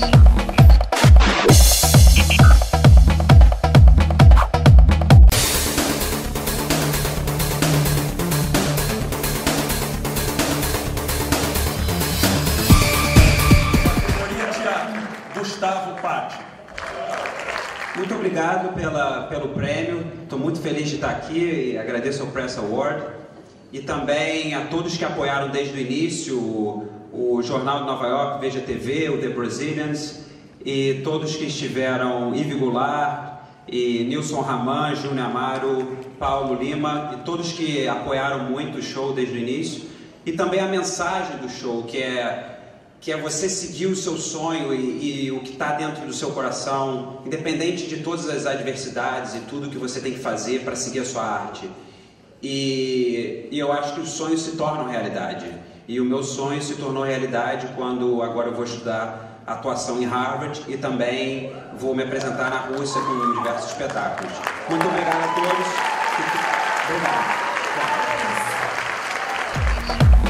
Gustavo Patti. Muito obrigado pelo prêmio, estou muito feliz de estar aqui e agradeço ao Press Award e também a todos que apoiaram desde o início, o Jornal de Nova York, Veja TV, o The Brazilians e todos que estiveram, Yves Goulart, e Nilson Raman, Júnior Amaro, Paulo Lima e todos que apoiaram muito o show desde o início e também a mensagem do show que é você seguir o seu sonho e o que está dentro do seu coração, independente de todas as adversidades e tudo que você tem que fazer para seguir a sua arte. E eu acho que os sonhos se tornam realidade. E o meu sonho se tornou realidade quando agora eu vou estudar atuação em Harvard e também vou me apresentar na Rússia com diversos espetáculos. Muito obrigado a todos. Obrigado.